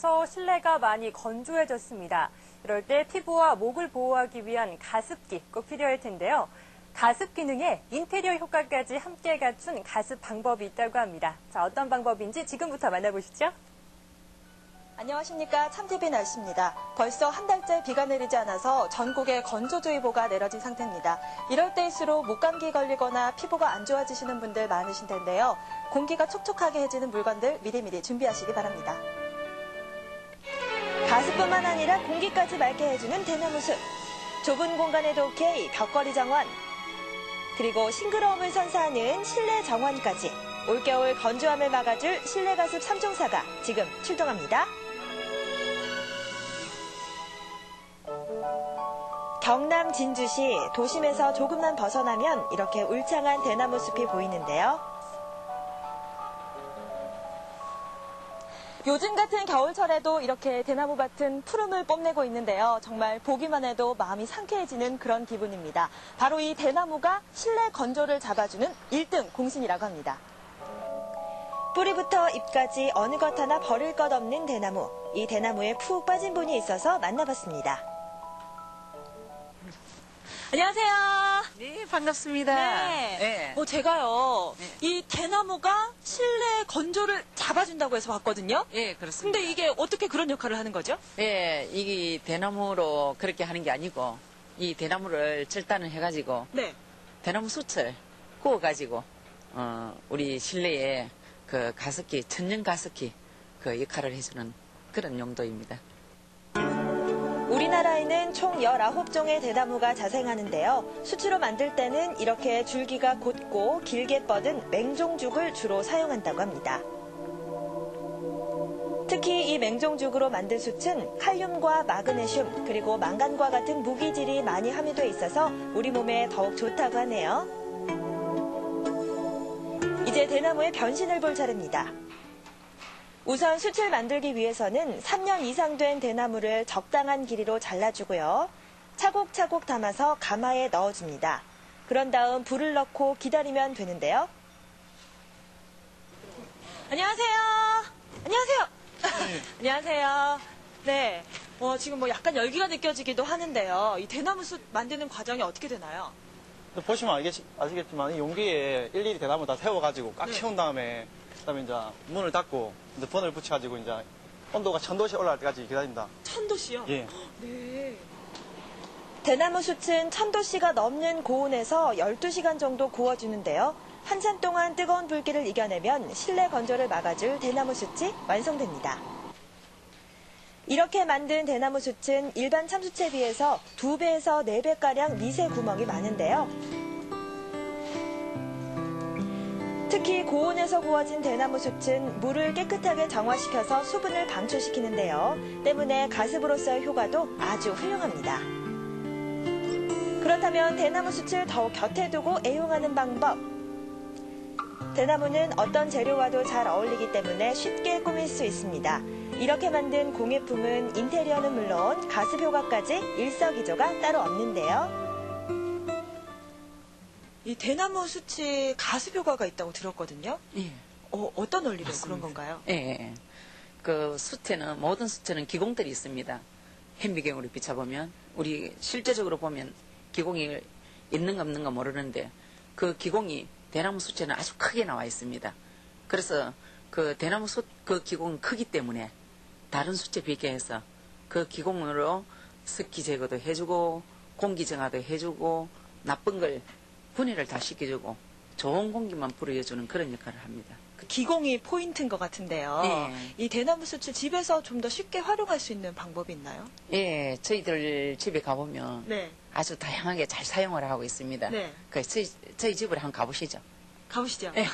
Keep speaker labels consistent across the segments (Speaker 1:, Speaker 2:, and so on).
Speaker 1: 들어서 실내가 많이 건조해졌습니다. 이럴 때 피부와 목을 보호하기 위한 가습기 꼭 필요할 텐데요. 가습 기능에 인테리어 효과까지 함께 갖춘 가습 방법이 있다고 합니다. 자, 어떤 방법인지 지금부터 만나보시죠.
Speaker 2: 안녕하십니까. 참TV 날씨입니다. 벌써 한 달째 비가 내리지 않아서 전국에 건조주의보가 내려진 상태입니다. 이럴 때일수록 목감기 걸리거나 피부가 안 좋아지시는 분들 많으신 텐데요. 공기가 촉촉하게 해지는 물건들 미리미리 준비하시기 바랍니다. 가습뿐만 아니라 공기까지 맑게 해주는 대나무숲. 좁은 공간에도 오케이 벽걸이 정원. 그리고 싱그러움을 선사하는 실내 정원까지. 올겨울 건조함을 막아줄 실내 가습 3종사가 지금 출동합니다. 경남 진주시 도심에서 조금만 벗어나면 이렇게 울창한 대나무 숲이 보이는데요. 요즘 같은 겨울철에도 이렇게 대나무밭은 푸름을 뽐내고 있는데요. 정말 보기만 해도 마음이 상쾌해지는 그런 기분입니다. 바로 이 대나무가 실내 건조를 잡아주는 1등 공신이라고 합니다. 뿌리부터 잎까지 어느 것 하나 버릴 것 없는 대나무. 이 대나무에 푹 빠진 분이 있어서 만나봤습니다. 안녕하세요.
Speaker 3: 네, 반갑습니다.
Speaker 2: 네. 제가요,
Speaker 3: 네.
Speaker 2: 이 대나무가 실내 건조를 잡아준다고 해서 봤거든요.
Speaker 3: 예, 그렇습니다.
Speaker 2: 근데 이게 어떻게 그런 역할을 하는 거죠?
Speaker 3: 예, 이게 대나무로 그렇게 하는 게 아니고, 이 대나무를 절단을 해가지고,
Speaker 2: 네.
Speaker 3: 대나무 숯을 구워가지고, 우리 실내에 그 가습기, 천연 가습기 그 역할을 해주는 그런 용도입니다.
Speaker 2: 우리나라에는 총 19종의 대나무가 자생하는데요. 수치로 만들 때는 이렇게 줄기가 곧고 길게 뻗은 맹종죽을 주로 사용한다고 합니다. 특히 이 맹종죽으로 만든 숯은 칼륨과 마그네슘 그리고 망간과 같은 무기질이 많이 함유돼 있어서 우리 몸에 더욱 좋다고 하네요. 이제 대나무의 변신을 볼 차례입니다. 우선 숯을 만들기 위해서는 3년 이상 된 대나무를 적당한 길이로 잘라주고요. 차곡차곡 담아서 가마에 넣어줍니다. 그런 다음 불을 넣고 기다리면 되는데요. 안녕하세요. 안녕하세요.
Speaker 4: 네.
Speaker 2: 안녕하세요. 네. 지금 약간 열기가 느껴지기도 하는데요. 이 대나무 숯 만드는 과정이 어떻게 되나요?
Speaker 4: 보시면 아시겠지만 이 용기에 일일이 대나무 다 세워가지고 꽉
Speaker 2: 네.
Speaker 4: 채운 다음에 그다음에 이제 문을 닫고 이제 번을 붙여가지고 이제 온도가 1000도씩 올라갈 때까지 기다립니다.
Speaker 2: 1000도씨요?
Speaker 4: 예.
Speaker 2: 네. 대나무 숯은 1000도씨가 넘는 고온에서 12시간 정도 구워주는데요. 한참 동안 뜨거운 불길을 이겨내면 실내 건조를 막아줄 대나무 숯이 완성됩니다. 이렇게 만든 대나무 숯은 일반 참숯에 비해서 2배에서 4배가량 미세 구멍이 많은데요. 특히 고온에서 구워진 대나무 숯은 물을 깨끗하게 정화시켜서 수분을 방출시키는데요. 때문에 가습으로서의 효과도 아주 훌륭합니다. 그렇다면 대나무 숯을 더욱 곁에 두고 애용하는 방법. 대나무는 어떤 재료와도 잘 어울리기 때문에 쉽게 꾸밀 수 있습니다. 이렇게 만든 공예품은 인테리어는 물론 가습 효과까지 일석이조가 따로 없는데요. 이 대나무 숯이 가습 효과가 있다고 들었거든요.
Speaker 3: 예.
Speaker 2: 어떤 원리로
Speaker 3: 맞습니다.
Speaker 2: 그런 건가요?
Speaker 3: 예. 그 숯에는, 모든 숯에는 기공들이 있습니다. 현미경으로 비춰보면, 우리 실제적으로 보면 기공이 있는가 없는가 모르는데, 그 기공이 대나무 숯에는 아주 크게 나와 있습니다. 그래서 그 대나무 숯 그 기공 크기 때문에 다른 숯에 비교해서 그 기공으로 습기 제거도 해주고, 공기 정화도 해주고, 나쁜 걸 분해를 다 시켜주고 좋은 공기만 불어주는 그런 역할을 합니다.
Speaker 2: 그 기공이 포인트인 것 같은데요.
Speaker 3: 네.
Speaker 2: 이 대나무 숯을 집에서 좀 더 쉽게 활용할 수 있는 방법이 있나요?
Speaker 3: 예, 저희들 집에 가보면
Speaker 2: 네.
Speaker 3: 아주 다양하게 잘 사용을 하고 있습니다.
Speaker 2: 네.
Speaker 3: 저희 집으로 한번 가보시죠.
Speaker 2: 가보시죠.
Speaker 3: 네.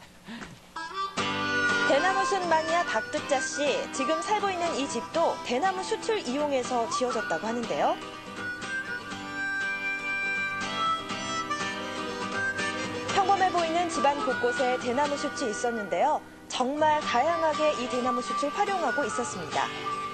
Speaker 2: 대나무 숯 마니아 박득자 씨, 지금 살고 있는 이 집도 대나무 숯을 이용해서 지어졌다고 하는데요. 평범해 보이는 집안 곳곳에 대나무 숯이 있었는데요. 정말 다양하게 이 대나무 숯을 활용하고 있었습니다.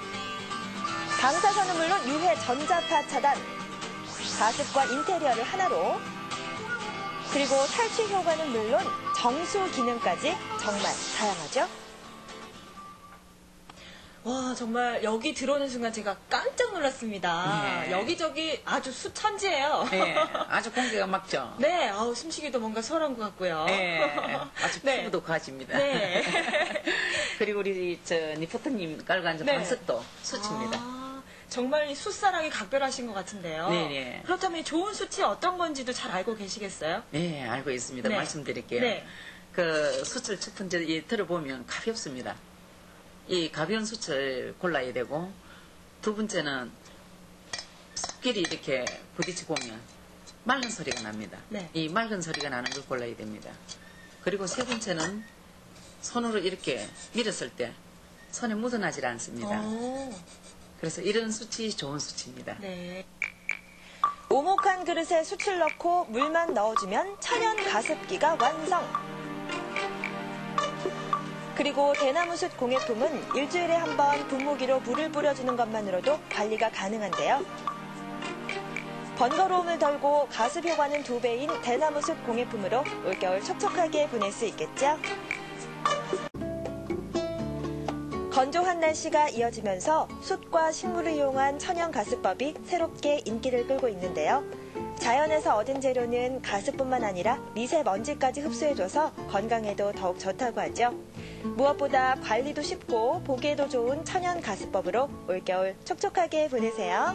Speaker 2: 방사선은 물론 유해 전자파 차단, 가습과 인테리어를 하나로, 그리고 탈취 효과는 물론 정수 기능까지 정말 다양하죠. 와, 정말 여기 들어오는 순간 제가 깜짝 놀랐습니다.
Speaker 3: 네.
Speaker 2: 여기저기 아주 숯천지예요.
Speaker 3: 네, 아주 공기가 막죠.
Speaker 2: 네, 아우, 숨쉬기도 뭔가 수월한 것 같고요.
Speaker 3: 네, 아주
Speaker 2: 네.
Speaker 3: 피부도 가집니다.
Speaker 2: 네.
Speaker 3: 그리고 우리 리포터님 깔고 앉은
Speaker 2: 네.
Speaker 3: 방석도 숯입니다.
Speaker 2: 아, 정말 이 숯사랑이 각별하신 것 같은데요.
Speaker 3: 네네.
Speaker 2: 그렇다면 이 좋은 숯이 어떤 건지도 잘 알고 계시겠어요?
Speaker 3: 네, 알고 있습니다.
Speaker 2: 네.
Speaker 3: 말씀드릴게요.
Speaker 2: 네.
Speaker 3: 그 숯을 첫 번째 들어보면 가볍습니다. 이 가벼운 숯을 골라야 되고, 두 번째는 숯끼리 이렇게 부딪혀 보면 맑은 소리가 납니다.
Speaker 2: 네.
Speaker 3: 이 맑은 소리가 나는 걸 골라야 됩니다. 그리고 세 번째는 손으로 이렇게 밀었을 때 손에 묻어나질 않습니다.
Speaker 2: 오,
Speaker 3: 그래서 이런 숯이 좋은 숯입니다.
Speaker 2: 네. 오목한 그릇에 숯을 넣고 물만 넣어주면 천연 가습기가 완성. 그리고 대나무숯 공예품은 일주일에 한 번 분무기로 물을 뿌려주는 것만으로도 관리가 가능한데요. 번거로움을 덜고 가습 효과는 2배인 대나무숯 공예품으로 올겨울 촉촉하게 보낼 수 있겠죠. 건조한 날씨가 이어지면서 숯과 식물을 이용한 천연 가습법이 새롭게 인기를 끌고 있는데요. 자연에서 얻은 재료는 가습뿐만 아니라 미세먼지까지 흡수해줘서 건강에도 더욱 좋다고 하죠. 무엇보다 관리도 쉽고 보기에도 좋은 천연 가습법으로 올겨울 촉촉하게 보내세요.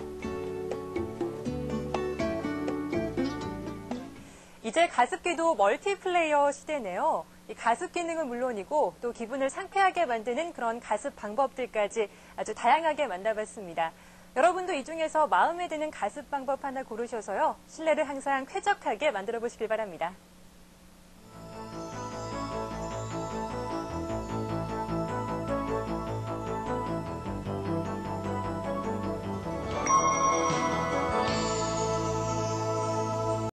Speaker 1: 이제 가습기도 멀티플레이어 시대네요. 이 가습 기능은 물론이고 또 기분을 상쾌하게 만드는 그런 가습 방법들까지 아주 다양하게 만나봤습니다. 여러분도 이 중에서 마음에 드는 가습 방법 하나 고르셔서요. 실내를 항상 쾌적하게 만들어 보시길 바랍니다.